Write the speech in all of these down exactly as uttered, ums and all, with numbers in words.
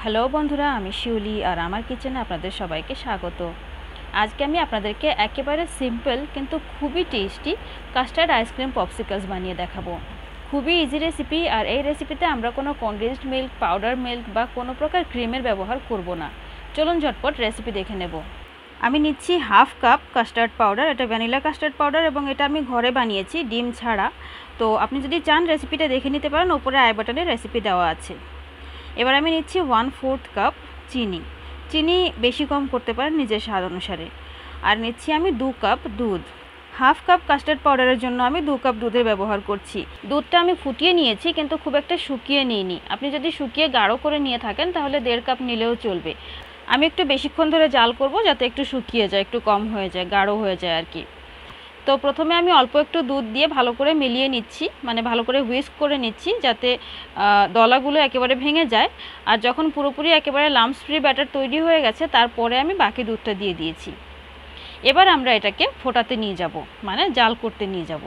Hello বন্ধুরা, আমি শিউলি আর আমার কিচেনে আপনাদের সবাইকে স্বাগত। আজকে আমি আপনাদেরকে একেবারে সিম্পল কিন্তু খুবই টেস্টি কাস্টার্ড আইসক্রিম পপসিকলস বানিয়ে দেখাবো। খুবই ইজি রেসিপি, আর এই রেসিপিতে আমরা কোনো কনডেন্সড মিল্ক, পাউডার মিল্ক বা কোনো প্রকার ক্রিমের ব্যবহার করব না। চলুন ঝটপট রেসিপি দেখে নেব। আমি নিচ্ছি হাফ কাপ কাস্টার্ড পাউডার। এটা ভ্যানিলা কাস্টার্ড পাউডার এবং এটা আমি ঘরে বানিয়েছি ডিম ছাড়া। তো আপনি যদি চান রেসিপিটা দেখে নিতে পারেন, ওপরে আই বাটনে রেসিপি দেওয়া আছে। এবার আমি নিচ্ছি ওয়ান ফোর্থ কাপ চিনি। চিনি বেশি কম করতে পারেন নিজের স্বাদ অনুসারে। আর নিচ্ছি আমি দু কাপ দুধ। হাফ কাপ কাস্টার্ড পাউডারের জন্য আমি দু কাপ দুধের ব্যবহার করছি। দুধটা আমি ফুটিয়ে নিয়েছি, কিন্তু খুব একটা শুকিয়ে নিইনি। আপনি যদি শুকিয়ে গাঢ় করে নিয়ে থাকেন তাহলে দেড় কাপ নিলেও চলবে। আমি একটু বেশিক্ষণ ধরে জাল করব যাতে একটু শুকিয়ে যায়, একটু কম হয়ে যায়, গাঢ় হয়ে যায় আর কি। তো প্রথমে আমি অল্প একটু দুধ দিয়ে ভালো করে মিলিয়ে নিচ্ছি, মানে ভালো করে হুইস্ক করে নিচ্ছি যাতে দলাগুলো একেবারে ভেঙে যায়। আর যখন পুরোপুরি একেবারে লাম্পস ফ্রি ব্যাটার তৈরি হয়ে গেছে, তারপরে আমি বাকি দুধটা দিয়ে দিয়েছি। এবার আমরা এটাকে ফোটাতে নিয়ে যাব, মানে জাল করতে নিয়ে যাব।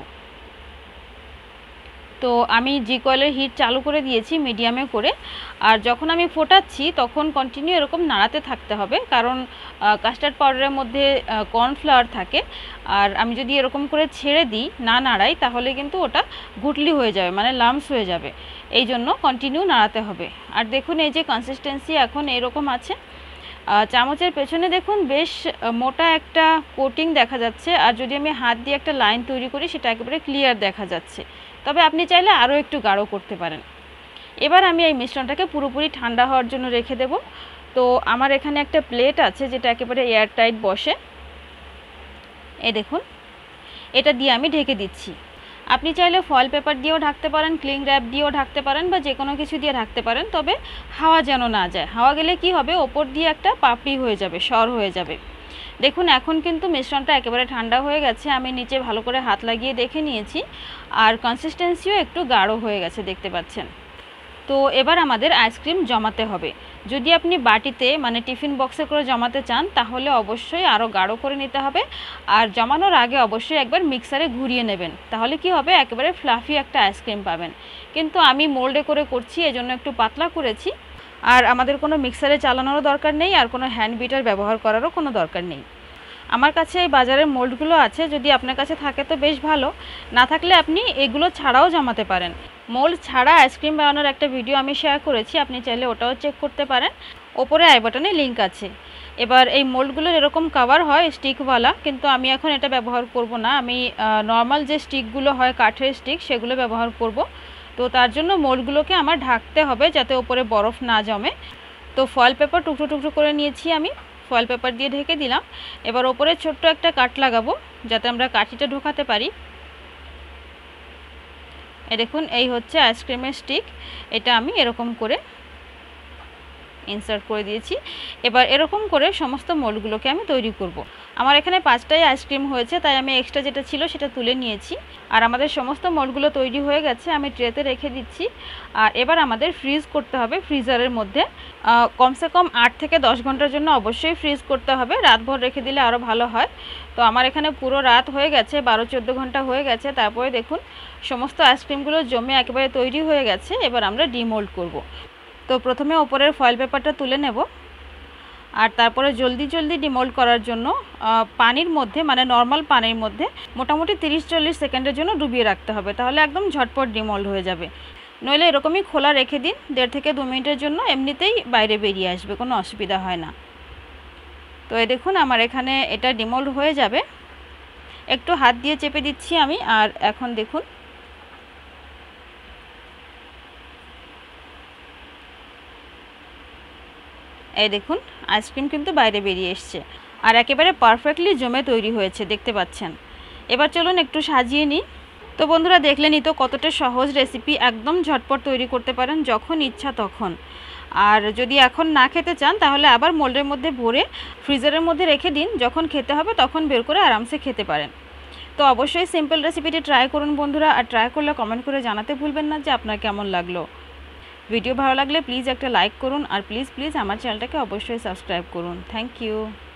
তো আমি জি কয়েলের হিট চালু করে দিয়েছি মিডিয়ামে করে। আর যখন আমি ফোটাচ্ছি তখন কন্টিনিউ এরকম নাড়াতে থাকতে হবে, কারণ কাস্টার্ড পাউডারের মধ্যে কর্নফ্লাওয়ার থাকে। আর আমি যদি এরকম করে ছেড়ে দিই, না নাড়াই, তাহলে কিন্তু ওটা গুটলি হয়ে যাবে, মানে লাম্পস হয়ে যাবে। এই জন্য কন্টিনিউ নাড়াতে হবে। আর দেখুন, এই যে কনসিস্টেন্সি এখন এরকম আছে। চামচের পেছনে দেখুন বেশ মোটা একটা কোটিং দেখা যাচ্ছে। আর যদি আমি হাত দিয়ে একটা লাইন তৈরি করি, সেটা একেবারে ক্লিয়ার দেখা যাচ্ছে। তবে আপনি চাইলে আরও একটু গাঢ় করতে পারেন। এবার আমি এই মিশ্রণটাকে পুরোপুরি ঠান্ডা হওয়ার জন্য রেখে দেব। তো আমার এখানে একটা প্লেট আছে যেটা একেবারে এয়ার টাইট বসে। এই দেখুন, এটা দিয়ে আমি ঢেকে দিচ্ছি। আপনি চাইলে ফয়েল পেপার দিয়েও ঢাকতে পারেন, ক্লিং র্যাপ দিয়েও ঢাকতে পারেন, বা যে কোনো কিছু দিয়ে ঢাকতে পারেন। তবে হাওয়া যেন না যায়। হাওয়া গেলে কি হবে, ওপর দিয়ে একটা পাপড়ি হয়ে যাবে, সর হয়ে যাবে। দেখুন, এখন কিন্তু মিশ্রণটা একেবারে ঠান্ডা হয়ে গেছে। আমি নিচে ভালো করে হাত লাগিয়ে দেখে নিয়েছি, আর কনসিস্টেন্সিও একটু গাঢ় হয়ে গেছে, দেখতে পাচ্ছেন। তো এবার আমাদের আইসক্রিম জমাতে হবে। যদি আপনি বাটিতে, মানে টিফিন বক্সে করে জমাতে চান, তাহলে অবশ্যই আরও গাঢ় করে নিতে হবে। আর জমানোর আগে অবশ্যই একবার মিক্সারে ঘুরিয়ে নেবেন, তাহলে কি হবে, একেবারে ফ্লাফি একটা আইসক্রিম পাবেন। কিন্তু আমি মোল্ডে করে করছি, এজন্য একটু পাতলা করেছি। আর আমাদের কোনো মিক্সারে চালানোরও দরকার নেই, আর কোনো হ্যান্ড বিটার ব্যবহার করারও কোনো দরকার নেই। আমার কাছে এই বাজারের মোল্ডগুলো আছে, যদি আপনার কাছে থাকে তো বেশ ভালো, না থাকলে আপনি এগুলো ছাড়াও জমাতে পারেন। মোল্ড ছাড়া আইসক্রিম বানানোর একটা ভিডিও আমি শেয়ার করেছি, আপনি চাইলে ওটাও চেক করতে পারেন। ওপরে আই বাটনে লিঙ্ক আছে। এবার এই মোল্ডগুলোর এরকম কভার হয় স্টিকওয়ালা, কিন্তু আমি এখন এটা ব্যবহার করব না। আমি নর্মাল যে স্টিকগুলো হয়, কাঠের স্টিক, সেগুলো ব্যবহার করব। তো তার জন্য মোল্ডগুলোকে আমার ঢাকতে হবে যাতে ওপরে বরফ না জমে। তো ফয়েল পেপার টুকরো টুকরো করে নিয়েছি আমি, ফয়েল পেপার দিয়ে ঢেকে দিলাম। এবার ওপরে ছোট্ট একটা কাট লাগাবো যাতে আমরা কাঠিটা ঢোকাতে পারি। এই দেখুন, এই হচ্ছে আইসক্রিমের স্টিক। এটা আমি এরকম করে ইনসার্ট করে দিয়েছি। এবার এরকম করে সমস্ত মোল্ডগুলোকে আমি তৈরি করব। আমার এখানে পাঁচটাই আইসক্রিম হয়েছে, তাই আমি এক্সট্রা যেটা ছিল সেটা তুলে নিয়েছি। আর আমাদের সমস্ত মোল্ডগুলো তৈরি হয়ে গেছে, আমি ট্রেতে রেখে দিচ্ছি। আর এবার আমাদের ফ্রিজ করতে হবে ফ্রিজারের মধ্যে। কমসে কম আট থেকে দশ ঘন্টার জন্য অবশ্যই ফ্রিজ করতে হবে। রাতভর রেখে দিলে আরও ভালো হয়। তো আমার এখানে পুরো রাত হয়ে গেছে, বারো চোদ্দো ঘন্টা হয়ে গেছে। তারপরে দেখুন, সমস্ত আইসক্রিমগুলো জমে একেবারে তৈরি হয়ে গেছে। এবার আমরা ডিমোল্ড করব। তো প্রথমে ওপরের ফয়েল পেপারটা তুলে নেব, আর তারপরে জলদি জলদি ডিমোল্ড করার জন্য পানির মধ্যে, মানে নর্মাল পানির মধ্যে মোটামুটি তিরিশ চল্লিশ সেকেন্ডের জন্য ডুবিয়ে রাখতে হবে, তাহলে একদম ঝটপট ডিমোল্ড হয়ে যাবে। নইলে এরকমই খোলা রেখে দিন দেড় থেকে দু মিনিটের জন্য, এমনিতেই বাইরে বেরিয়ে আসবে, কোনো অসুবিধা হয় না। তো এই দেখুন, আমার এখানে এটা ডিমোল্ড হয়ে যাবে। একটু হাত দিয়ে চেপে দিচ্ছি আমি। আর এখন দেখুন, এই দেখুন, আইসক্রিম কিন্তু বাইরে বেরিয়ে এসছে, আর একেবারে পারফেক্টলি জমে তৈরি হয়েছে, দেখতে পাচ্ছেন। এবার চলুন একটু সাজিয়ে নিই। তো বন্ধুরা, দেখলেনই তো কতটা সহজ রেসিপি, একদম ঝটপট তৈরি করতে পারেন যখন ইচ্ছা তখন। আর যদি এখন না খেতে চান, তাহলে আবার মোল্ডের মধ্যে ভরে ফ্রিজারের মধ্যে রেখে দিন, যখন খেতে হবে তখন বের করে আরামসে খেতে পারেন। তো অবশ্যই সিম্পল রেসিপিটি ট্রাই করুন বন্ধুরা, আর ট্রাই করলে কমেন্ট করে জানাতে ভুলবেন না যে আপনার কেমন লাগলো। ভিডিও ভালো লাগলে প্লিজ একটা লাইক করুন, আর প্লিজ প্লিজ আমার চ্যানেলটাকে অবশ্যই সাবস্ক্রাইব করুন। Thank you.